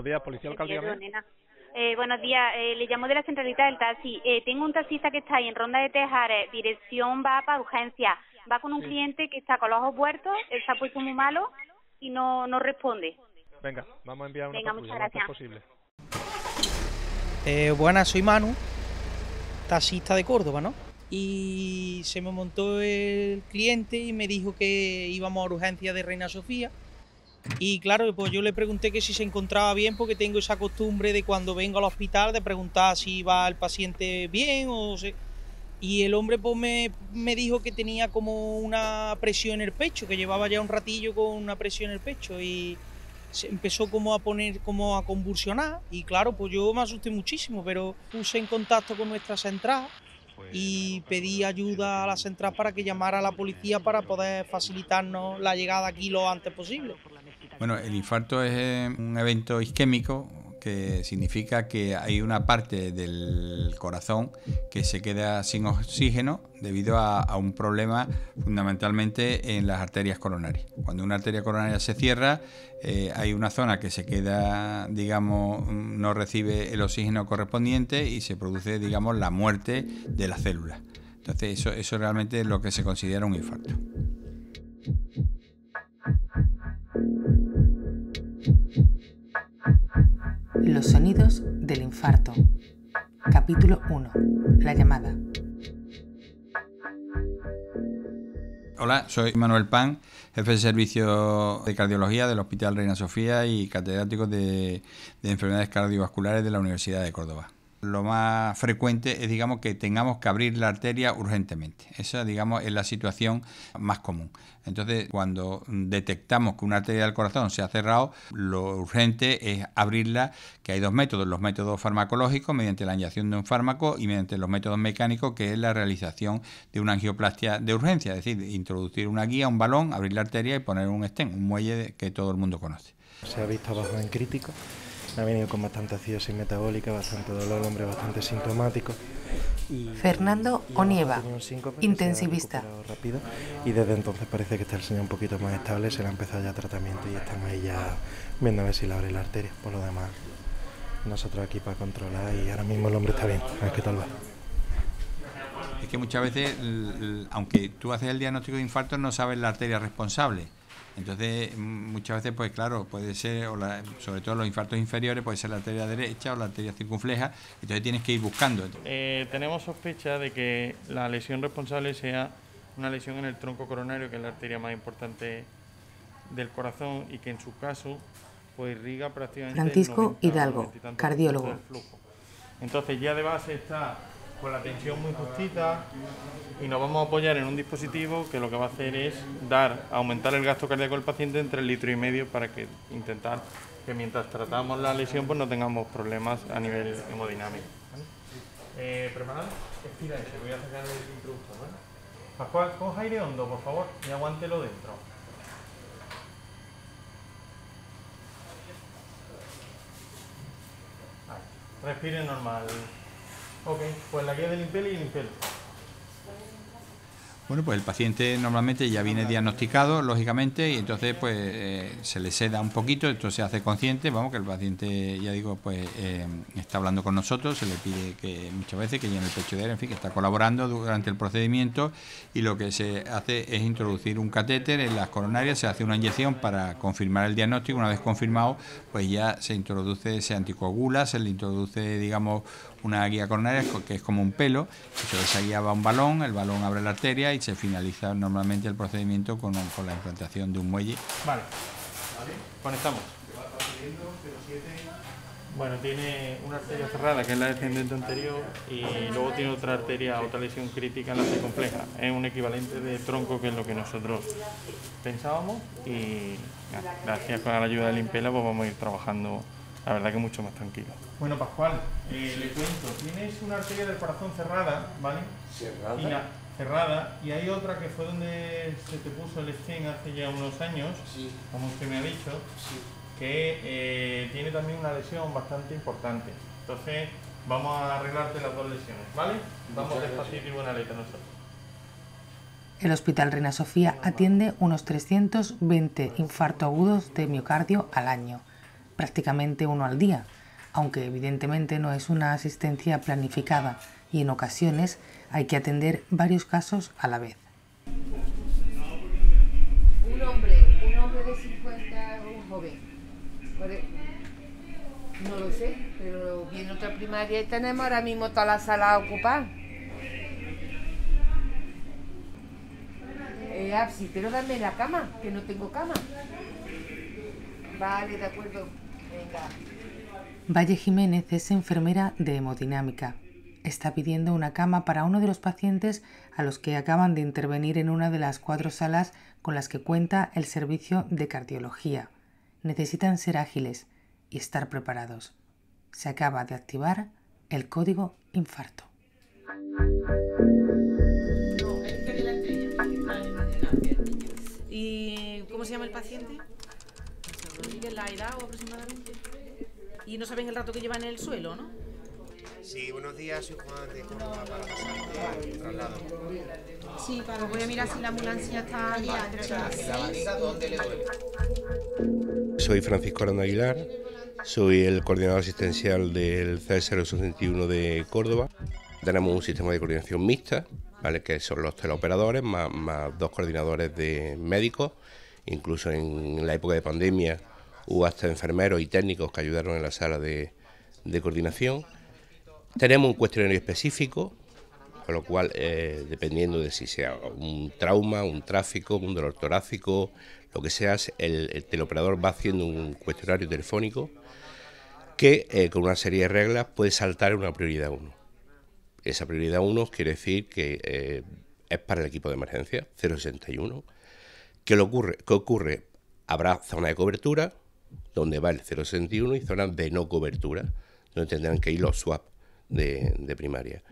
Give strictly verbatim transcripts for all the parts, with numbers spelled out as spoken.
Buenos días, policía local, dígame. Eh, buenos días, eh, le llamo de la centralita del taxi. Eh, tengo un taxista que está ahí en Ronda de Tejares, dirección va para urgencia. Va con un sí. cliente que está con los ojos puertos, él se ha puesto muy malo y no, no responde. Venga, vamos a enviar una Venga, patrulla, muchas gracias. posible. Eh, buenas, soy Manu, taxista de Córdoba, ¿no? Y se me montó el cliente y me dijo que íbamos a urgencia de Reina Sofía. Y claro, pues yo le pregunté que si se encontraba bien, porque tengo esa costumbre de cuando vengo al hospital de preguntar si va el paciente bien o se... Y el hombre pues me, me dijo que tenía como una presión en el pecho, que llevaba ya un ratillo con una presión en el pecho y se empezó como a poner, como a convulsionar. Y claro, pues yo me asusté muchísimo, pero puse en contacto con nuestra central y pedí ayuda a la central para que llamara a la policía para poder facilitarnos la llegada aquí lo antes posible. Bueno, el infarto es un evento isquémico que significa que hay una parte del corazón que se queda sin oxígeno debido a, a un problema fundamentalmente en las arterias coronarias. Cuando una arteria coronaria se cierra, eh, hay una zona que se queda, digamos, no recibe el oxígeno correspondiente y se produce, digamos, la muerte de la célula. Entonces, eso, eso realmente es lo que se considera un infarto. Los sonidos del infarto. Capítulo uno. La llamada. Hola, soy Manuel Pan, jefe de servicio de cardiología del Hospital Reina Sofía y catedrático de, de enfermedades cardiovasculares de la Universidad de Córdoba. Lo más frecuente es, digamos, que tengamos que abrir la arteria urgentemente. Esa, digamos, es la situación más común. Entonces, cuando detectamos que una arteria del corazón se ha cerrado, lo urgente es abrirla, que hay dos métodos, los métodos farmacológicos, mediante la inyección de un fármaco, y mediante los métodos mecánicos, que es la realización de una angioplastia de urgencia, es decir, introducir una guía, un balón, abrir la arteria y poner un stent, un muelle que todo el mundo conoce. Se ha visto bajo en crítico. Ha venido con bastante acidosis metabólica, bastante dolor, el hombre bastante sintomático. Y, Fernando y Onieva, intensivista. Rápido, y desde entonces parece que está el señor un poquito más estable, se le ha empezado ya tratamiento y estamos ahí ya viendo a ver si le abre la arteria. Por lo demás, nosotros aquí para controlar y ahora mismo el hombre está bien, a ver qué tal va. Es que muchas veces, aunque tú haces el diagnóstico de infarto, no sabes la arteria responsable. Entonces, muchas veces, pues claro, puede ser, o la, sobre todo los infartos inferiores, puede ser la arteria derecha o la arteria circunfleja, entonces tienes que ir buscando. Eh, tenemos sospecha de que la lesión responsable sea una lesión en el tronco coronario, que es la arteria más importante del corazón y que en su caso pues irriga prácticamente Francisco el noventa, Hidalgo, cardiólogo. del flujo. Entonces ya de base está con la tensión muy justita y nos vamos a apoyar en un dispositivo que lo que va a hacer es dar, aumentar el gasto cardíaco del paciente en tres litros y medio para que intentar que mientras tratamos la lesión pues no tengamos problemas a nivel hemodinámico. ¿Vale? Eh, ¿Preparado? Estira ese, voy a sacar el introductor, ¿vale? Pascual, coja aire hondo, por favor, y aguántelo dentro. Ahí. Respire normal. Ok, pues la guía del Impel y el Impel. Bueno, pues el paciente normalmente ya viene diagnosticado, lógicamente, y entonces pues eh, se le seda un poquito, esto se hace consciente, vamos, que el paciente, ya digo, pues eh, está hablando con nosotros, se le pide que muchas veces que llene el pecho de aire, en fin, que está colaborando durante el procedimiento, y lo que se hace es introducir un catéter en las coronarias, se hace una inyección para confirmar el diagnóstico, una vez confirmado, pues ya se introduce, se anticoagula, se le introduce, digamos, una guía coronaria que es como un pelo, y sobre esa guía va un balón, el balón abre la arteria y se finaliza normalmente el procedimiento con, con la implantación de un muelle. Vale, conectamos. Bueno, tiene una arteria cerrada que es la descendente anterior y luego tiene otra arteria, otra lesión crítica en la circunfleja. Es un equivalente de tronco que es lo que nosotros pensábamos y gracias a la ayuda del Impela pues vamos a ir trabajando, la verdad que mucho más tranquilo. Bueno, Pascual, eh, le cuento, tienes una arteria del corazón cerrada, ¿vale? ¿Cerrada? Y la, cerrada, y hay otra que fue donde se te puso el stent hace ya unos años, sí, como usted me ha dicho, sí, que eh, tiene también una lesión bastante importante. Entonces, vamos a arreglarte las dos lesiones, ¿vale? Vamos despacito y buena letra nosotros. El Hospital Reina Sofía atiende unos trescientos veinte infartos agudos de miocardio al año. prácticamente uno al día, aunque evidentemente no es una asistencia planificada y en ocasiones hay que atender varios casos a la vez. Un hombre, un hombre de cincuenta, un joven. No lo sé, pero viene otra primaria y tenemos ahora mismo toda la sala ocupada. Eh, ah, sí, pero dame la cama, que no tengo cama. Vale, de acuerdo. Venga. Valle Jiménez es enfermera de hemodinámica. Está pidiendo una cama para uno de los pacientes a los que acaban de intervenir en una de las cuatro salas con las que cuenta el servicio de cardiología. Necesitan ser ágiles y estar preparados. Se acaba de activar el código infarto. ¿Y cómo se llama el paciente? ¿La edad o aproximadamente? Y no saben el rato que llevan en el suelo, ¿no? Sí, buenos días, soy Juan de Córdoba para pasarte el traslado. Sí, para voy a mirar si la ambulancia está allí. ¿Dónde le duele? Soy Francisco Aranda Aguilar, soy el coordinador asistencial del C cero sesenta y uno de Córdoba. Tenemos un sistema de coordinación mixta, ¿vale? Que son los teleoperadores más, más dos coordinadores de médicos. Incluso en la época de pandemia hubo hasta enfermeros y técnicos que ayudaron en la sala de, de coordinación. Tenemos un cuestionario específico, con lo cual, eh, dependiendo de si sea un trauma, un tráfico, un dolor torácico, lo que sea, el, el teleoperador va haciendo un cuestionario telefónico que, eh, con una serie de reglas, puede saltar en una prioridad uno. Esa prioridad uno quiere decir que eh, es para el equipo de emergencia, cero sesenta y uno. ¿Qué le ocurre? ¿Qué ocurre? Habrá zona de cobertura, donde va el cero sesenta y uno, y zonas de no cobertura, donde tendrán que ir los swap de, de primaria.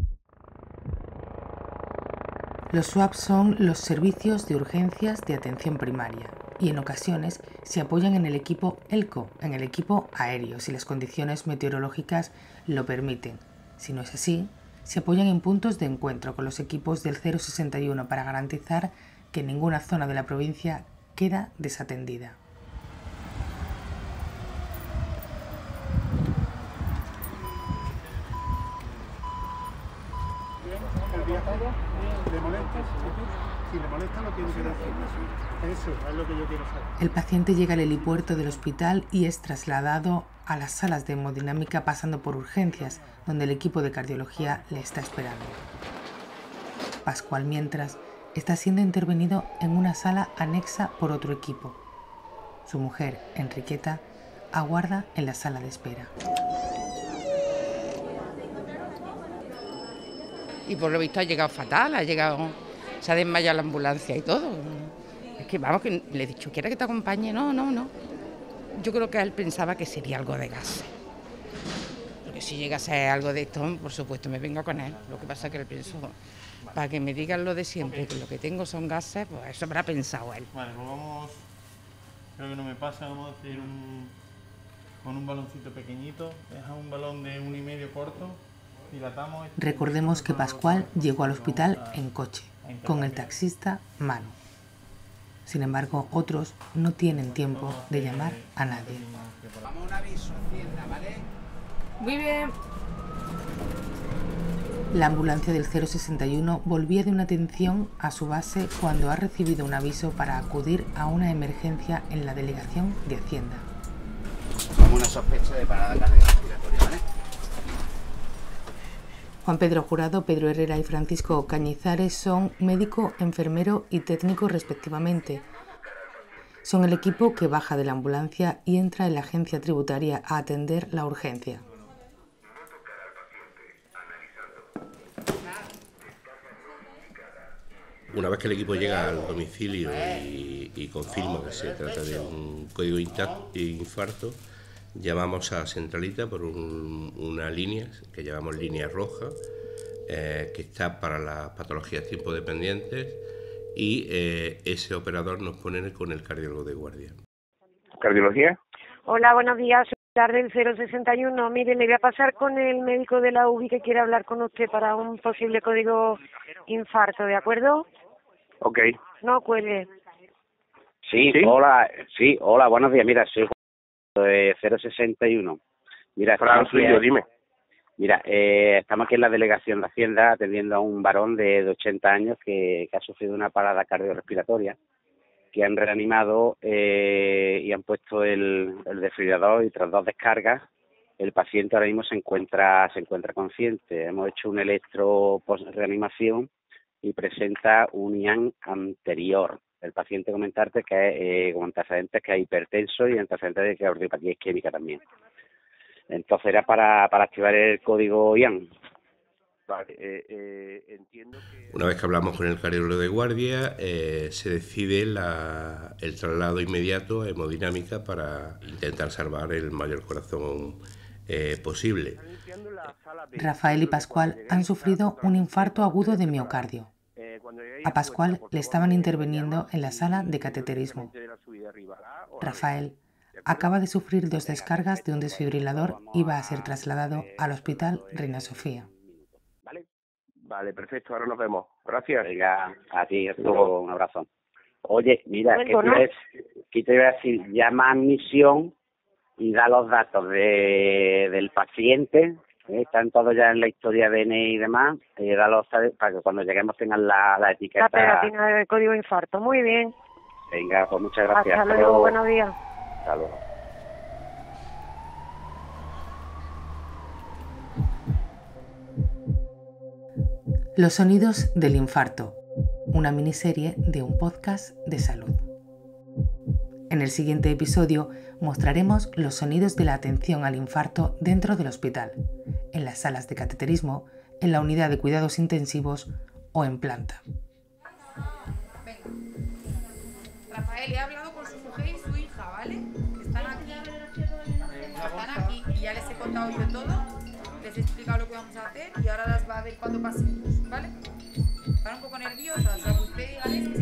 Los swaps son los servicios de urgencias de atención primaria y en ocasiones se apoyan en el equipo ELCO, en el equipo aéreo, si las condiciones meteorológicas lo permiten. Si no es así, se apoyan en puntos de encuentro con los equipos del cero sesenta y uno para garantizar que ninguna zona de la provincia queda desatendida. ¿Le molesta? Si le molesta, lo tiene que decir. Eso es lo que yo quiero saber. El paciente llega al helipuerto del hospital y es trasladado a las salas de hemodinámica pasando por urgencias, donde el equipo de cardiología le está esperando. Pascual, mientras, está siendo intervenido en una sala anexa por otro equipo. Su mujer, Enriqueta, aguarda en la sala de espera. Y por lo visto ha llegado fatal, ha llegado, se ha desmayado la ambulancia y todo. Es que vamos, que le he dicho, ¿quiere que te acompañe? No, no, no. Yo creo que él pensaba que sería algo de gases. Porque si llega a ser algo de esto, por supuesto me vengo con él. Lo que pasa es que él pensó, para que me digan lo de siempre, que lo que tengo son gases, pues eso habrá pensado él. Vale, pues vamos, creo que no me pasa, vamos a hacer un, con un baloncito pequeñito, deja un balón de uno y medio corto. Recordemos que Pascual llegó al hospital en coche, con el taxista Manu. Sin embargo, otros no tienen tiempo de llamar a nadie. Vamos a un aviso, Hacienda, ¿vale? Muy bien. La ambulancia del cero sesenta y uno volvía de una atención a su base cuando ha recibido un aviso para acudir a una emergencia en la delegación de Hacienda. Como una sospecha de parada cardiorrespiratoria, ¿vale? Juan Pedro Jurado, Pedro Herrera y Francisco Cañizares son médico, enfermero y técnico respectivamente. Son el equipo que baja de la ambulancia y entra en la agencia tributaria a atender la urgencia. Una vez que el equipo llega al domicilio y, y confirma que se trata de un código de infarto, llamamos a Centralita por un, una línea que llamamos línea roja, eh, que está para las patologías tiempo dependientes, y eh, ese operador nos pone con el cardiólogo de guardia. ¿Cardiología? Hola, buenos días. Soy Pilar del cero sesenta y uno. Mire, me voy a pasar con el médico de la U B I que quiere hablar con usted para un posible código infarto, ¿de acuerdo? Ok. No cuelgue. Sí, ¿Sí? hola, sí, hola, buenos días. Mira, soy Eh, cero sesenta y uno. Mira, Fran, estamos soy aquí- yo, dime. Mira, eh, estamos aquí en la delegación de Hacienda atendiendo a un varón de, de ochenta años que, que ha sufrido una parada cardiorrespiratoria, que han reanimado eh, y han puesto el, el desfibrilador y tras dos descargas el paciente ahora mismo se encuentra se encuentra consciente. Hemos hecho un electro post reanimación y presenta un I A N anterior. El paciente, comentarte que eh, con antecedentes que es hipertenso y antecedentes de cardiopatía isquémica también. Entonces era para, para activar el código I A N. Vale, eh, eh, entiendo que... Una vez que hablamos con el cardiólogo de guardia, eh, se decide la, el traslado inmediato a hemodinámica para intentar salvar el mayor corazón eh, posible. Rafael y Pascual han sufrido un infarto agudo de miocardio. A Pascual le estaban interviniendo en la sala de cateterismo. Rafael acaba de sufrir dos descargas de un desfibrilador y va a ser trasladado al Hospital Reina Sofía. Vale, perfecto, ahora nos vemos. Gracias. Venga, a ti, Arturo, un abrazo. Oye, mira, Bueno, ¿qué te, ¿no? iba a decir? ¿Qué te iba a decir? Llama a admisión y da los datos de, del paciente, ¿eh? Están todos ya en la historia D N I y demás, y da los para que cuando lleguemos tengan la, la etiqueta. La pegatina del código infarto. Muy bien. Venga, pues muchas gracias. Hasta luego, buenos días. Hasta luego. Los sonidos del infarto, una miniserie de un podcast de salud. En el siguiente episodio mostraremos los sonidos de la atención al infarto dentro del hospital, en las salas de cateterismo, en la unidad de cuidados intensivos o en planta. Rafael, he hablado con su mujer y su hija, ¿vale? Están aquí. Están aquí y ya les he contado yo todo. Les he explicado lo que vamos a hacer y ahora las va a ver cuando pasemos, ¿vale? Están un poco nerviosas, o sea, que usted dígales que